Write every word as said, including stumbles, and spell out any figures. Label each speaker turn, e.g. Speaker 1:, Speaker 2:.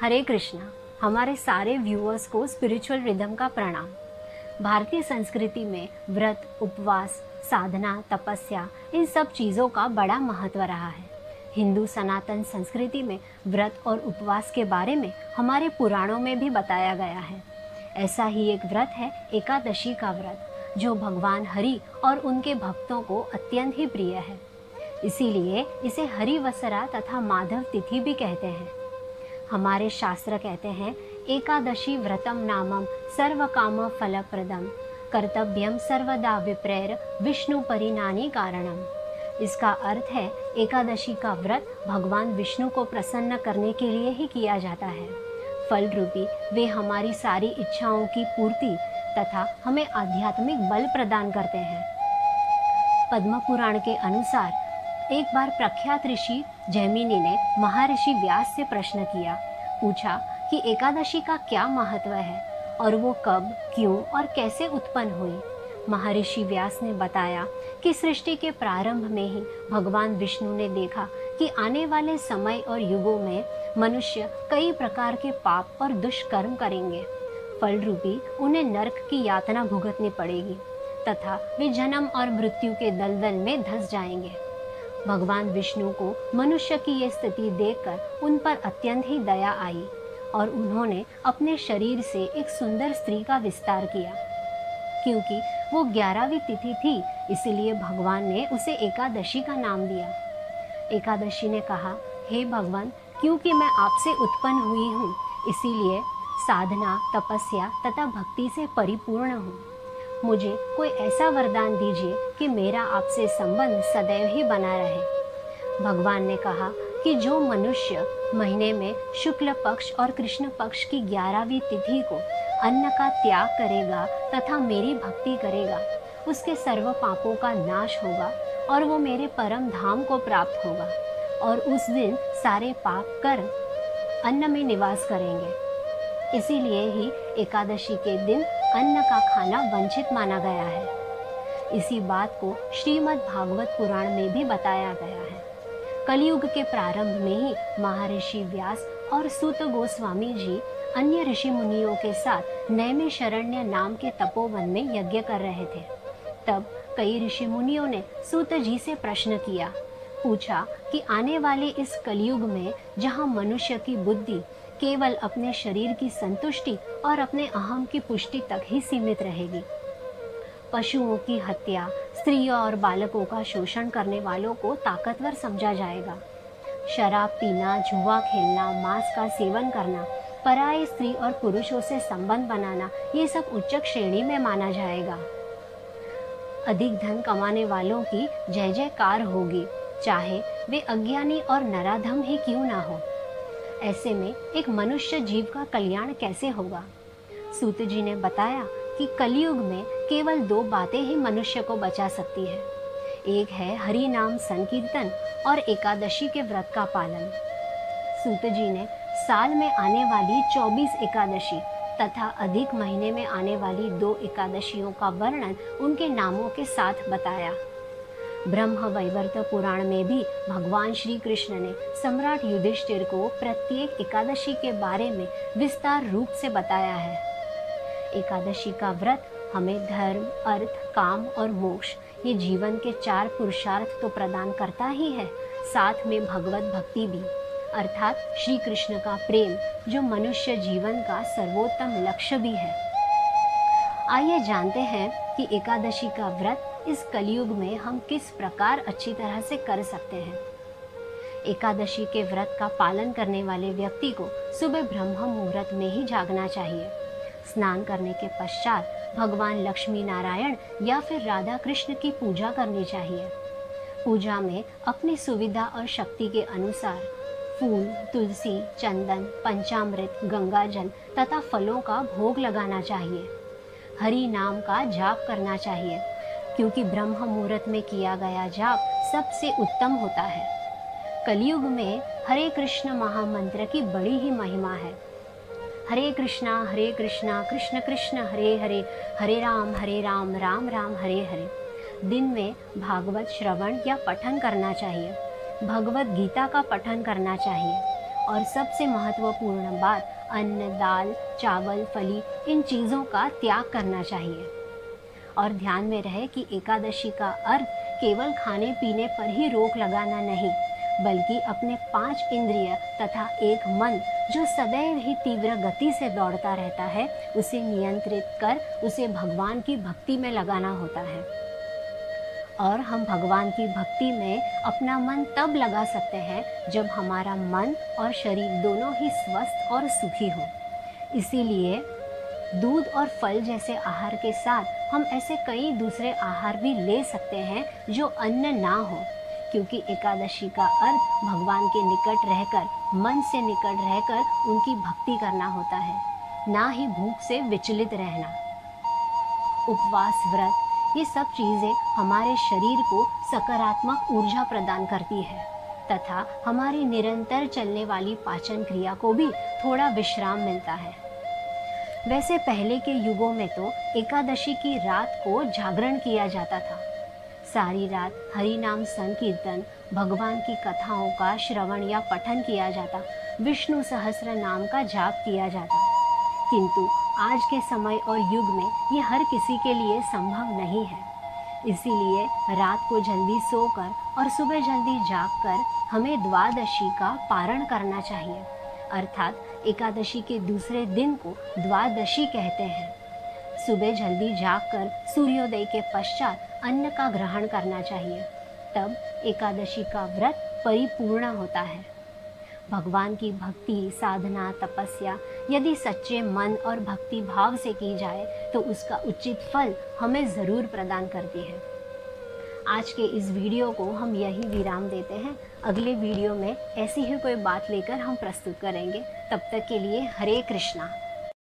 Speaker 1: हरे कृष्णा। हमारे सारे व्यूअर्स को स्पिरिचुअल रिदम का प्रणाम। भारतीय संस्कृति में व्रत, उपवास, साधना, तपस्या, इन सब चीज़ों का बड़ा महत्व रहा है। हिंदू सनातन संस्कृति में व्रत और उपवास के बारे में हमारे पुराणों में भी बताया गया है। ऐसा ही एक व्रत है एकादशी का व्रत, जो भगवान हरि और उनके भक्तों को अत्यंत ही प्रिय है। इसीलिए इसे हरिवसरा तथा माधव तिथि भी कहते हैं। हमारे शास्त्र कहते हैं, एकादशी व्रतम नामम सर्व काम फलप्रदम कर्तव्यम सर्वदा विप्रेर विष्णु परिणानी कारणम। इसका अर्थ है, एकादशी का व्रत भगवान विष्णु को प्रसन्न करने के लिए ही किया जाता है। फल रूपी वे हमारी सारी इच्छाओं की पूर्ति तथा हमें आध्यात्मिक बल प्रदान करते हैं। पद्म पुराण के अनुसार एक बार प्रख्यात ऋषि जैमिनी ने महर्षि व्यास से प्रश्न किया। पूछा कि एकादशी का क्या महत्व है और वो कब, क्यों और कैसे उत्पन्न हुई। महर्षि व्यास ने बताया कि सृष्टि के प्रारंभ में ही भगवान विष्णु ने देखा कि आने वाले समय और युगों में मनुष्य कई प्रकार के पाप और दुष्कर्म करेंगे। फल रूपी उन्हें नरक की यातना भुगतनी पड़ेगी तथा वे जन्म और मृत्यु के दलदल में धंस जाएंगे। भगवान विष्णु को मनुष्य की ये स्थिति देखकर उन पर अत्यंत ही दया आई और उन्होंने अपने शरीर से एक सुंदर स्त्री का विस्तार किया। क्योंकि वो ग्यारहवीं तिथि थी, इसलिए भगवान ने उसे एकादशी का नाम दिया। एकादशी ने कहा, हे भगवान, क्योंकि मैं आपसे उत्पन्न हुई हूँ, इसीलिए साधना, तपस्या तथा भक्ति से परिपूर्ण हूँ। मुझे कोई ऐसा वरदान दीजिए कि मेरा आपसे संबंध सदैव ही बना रहे। भगवान ने कहा कि जो मनुष्य महीने में शुक्ल पक्ष और कृष्ण पक्ष की ग्यारहवीं तिथि को अन्न का त्याग करेगा तथा मेरी भक्ति करेगा, उसके सर्व पापों का नाश होगा और वो मेरे परम धाम को प्राप्त होगा और उस दिन सारे पाप कर्म अन्न में निवास करेंगे। इसीलिए ही एकादशी के दिन अन्न का खाना वंचित माना गया है। इसी बात को श्रीमद् भागवत पुराण में भी बताया गया है। कलयुग के प्रारंभ में ही महर्षि व्यास और सूत गोस्वामी जी अन्य ऋषि मुनियों के साथ नैमिषारण्य नाम के तपोवन में यज्ञ कर रहे थे। तब कई ऋषि मुनियों ने सूत जी से प्रश्न किया। पूछा कि आने वाले इस कलयुग में जहाँ मनुष्य की बुद्धि केवल अपने शरीर की संतुष्टि और अपने अहम की पुष्टि तक ही सीमित रहेगी, पशुओं की हत्या, स्त्रियों और बालकों का शोषण करने वालों को ताकतवर समझा जाएगा, शराब पीना, जुआ खेलना, मांस का सेवन करना, पराये स्त्री और पुरुषों से संबंध बनाना, ये सब उच्च श्रेणी में माना जाएगा। अधिक धन कमाने वालों की जय जयकार होगी, चाहे वे अज्ञानी और नराधम ही क्यों ना हो। ऐसे में एक मनुष्य जीव का कल्याण कैसे होगा। सूत जी ने बताया कि कलयुग में केवल दो बातें ही मनुष्य को बचा सकती है। एक है हरि नाम संकीर्तन और एकादशी के व्रत का पालन। सूत जी ने साल में आने वाली चौबीस एकादशी तथा अधिक महीने में आने वाली दो एकादशियों का वर्णन उनके नामों के साथ बताया। ब्रह्म वैवर्त पुराण में भी भगवान श्री कृष्ण ने सम्राट युधिष्ठिर को प्रत्येक एकादशी के बारे में विस्तार रूप से बताया है। एकादशी का व्रत हमें धर्म, अर्थ, काम और मोक्ष, ये जीवन के चार पुरुषार्थ तो प्रदान करता ही है, साथ में भगवत भक्ति भी, अर्थात श्री कृष्ण का प्रेम, जो मनुष्य जीवन का सर्वोत्तम लक्ष्य भी है। आइए जानते हैं कि एकादशी का व्रत इस कलयुग में हम किस प्रकार अच्छी तरह से कर सकते हैं। एकादशी के व्रत का पालन करने वाले व्यक्ति को सुबह ब्रह्म मुहूर्त में ही जागना चाहिए। स्नान करने के पश्चात भगवान लक्ष्मी नारायण या फिर राधा कृष्ण की पूजा करनी चाहिए। पूजा में अपनी सुविधा और शक्ति के अनुसार फूल, तुलसी, चंदन, पंचामृत, गंगा जल तथा फलों का भोग लगाना चाहिए। हरि नाम का जाप करना चाहिए, क्योंकि ब्रह्म मुहूर्त में किया गया जाप सबसे उत्तम होता है। कलयुग में हरे कृष्ण महामंत्र की बड़ी ही महिमा है। हरे कृष्णा हरे कृष्णा कृष्ण कृष्ण हरे हरे, हरे राम हरे राम राम राम हरे हरे। दिन में भागवत श्रवण या पठन करना चाहिए। भगवत गीता का पठन करना चाहिए और सबसे महत्वपूर्ण बात, अन्न, दाल, चावल, फली, इन चीज़ों का त्याग करना चाहिए। और ध्यान में रहे कि एकादशी का अर्थ केवल खाने पीने पर ही रोक लगाना नहीं, बल्कि अपने पांच इंद्रिय तथा एक मन जो सदैव ही तीव्र गति से दौड़ता रहता है, उसे नियंत्रित कर उसे भगवान की भक्ति में लगाना होता है। और हम भगवान की भक्ति में अपना मन तब लगा सकते हैं जब हमारा मन और शरीर दोनों ही स्वस्थ और सुखी हो। इसीलिए दूध और फल जैसे आहार के साथ हम ऐसे कई दूसरे आहार भी ले सकते हैं जो अन्न ना हो, क्योंकि एकादशी का अर्थ भगवान के निकट रहकर, मन से निकट रहकर उनकी भक्ति करना होता है, ना ही भूख से विचलित रहना। उपवास, व्रत, ये सब चीज़ें हमारे शरीर को सकारात्मक ऊर्जा प्रदान करती है तथा हमारी निरंतर चलने वाली पाचन क्रिया को भी थोड़ा विश्राम मिलता है। वैसे पहले के युगों में तो एकादशी की रात को जागरण किया जाता था। सारी रात हरि नाम संकीर्तन, भगवान की कथाओं का श्रवण या पठन किया जाता, विष्णु सहस्त्र नाम का जाप किया जाता। किंतु आज के समय और युग में ये हर किसी के लिए संभव नहीं है। इसीलिए रात को जल्दी सोकर और सुबह जल्दी जागकर हमें द्वादशी का पारण करना चाहिए, अर्थात एकादशी के दूसरे दिन को द्वादशी कहते हैं। सुबह जल्दी जागकर सूर्योदय के पश्चात अन्न का ग्रहण करना चाहिए, तब एकादशी का व्रत परिपूर्ण होता है। भगवान की भक्ति, साधना, तपस्या यदि सच्चे मन और भक्ति भाव से की जाए तो उसका उचित फल हमें ज़रूर प्रदान करती है। आज के इस वीडियो को हम यही विराम देते हैं। अगले वीडियो में ऐसी ही कोई बात लेकर हम प्रस्तुत करेंगे। तब तक के लिए हरे कृष्णा।